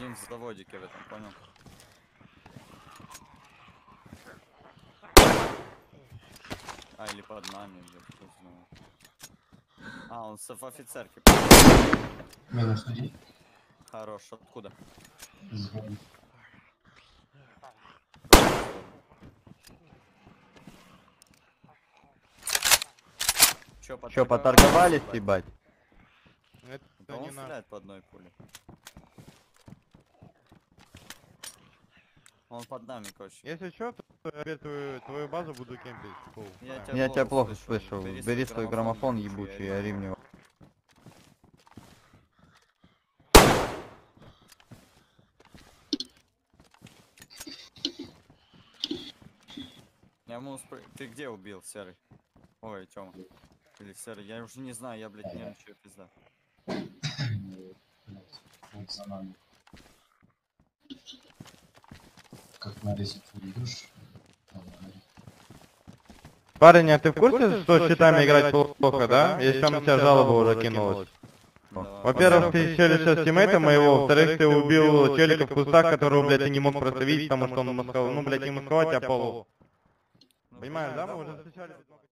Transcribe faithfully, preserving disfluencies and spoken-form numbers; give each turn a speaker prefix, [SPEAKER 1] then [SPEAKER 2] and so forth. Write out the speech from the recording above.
[SPEAKER 1] один в заводике в этом, понял? А, или под нами, или кто знает. А, он в офицерке.
[SPEAKER 2] Минус один.
[SPEAKER 1] Хорош, откуда?
[SPEAKER 2] Звон.
[SPEAKER 1] Чё,
[SPEAKER 3] Чё, поторговались, ебать?
[SPEAKER 4] Это
[SPEAKER 1] Да он
[SPEAKER 4] не надо.
[SPEAKER 1] стреляет по одной пуле. Он под нами, короче.
[SPEAKER 4] Если что, то я твою, твою базу буду кемпить. Фу,
[SPEAKER 1] Я
[SPEAKER 4] да.
[SPEAKER 1] тебя
[SPEAKER 3] Я тебя
[SPEAKER 1] плохо
[SPEAKER 3] плохо
[SPEAKER 1] слышу.
[SPEAKER 3] слышу.
[SPEAKER 1] Бери
[SPEAKER 3] Бери
[SPEAKER 1] свой
[SPEAKER 3] свой
[SPEAKER 1] граммофон
[SPEAKER 3] граммофон
[SPEAKER 1] ебучий,
[SPEAKER 3] ебучий, ори в него.
[SPEAKER 1] Я ему спр... Ты где убил, Серый? Ой, Тёма. Или Серый, я уже не знаю, я, блядь, нервничаю, пизда.
[SPEAKER 2] Вот за нами. Как на резик идешь.
[SPEAKER 3] Парень, а ты в курсе, что с щитами играть плохо, да? Если там у тебя жалоба уже кинулась.
[SPEAKER 1] Да.
[SPEAKER 3] Во-первых, ты челишься с тиммейта моего, во-вторых, ты убил челика в кустах, которого, блядь, ты не мог просто видеть, потому что он масковал, ну, блядь, не масковать, а полу.
[SPEAKER 1] Ну,
[SPEAKER 3] Понимаешь, да?
[SPEAKER 1] да,
[SPEAKER 3] Мы уже
[SPEAKER 1] вот.
[SPEAKER 3] встречались.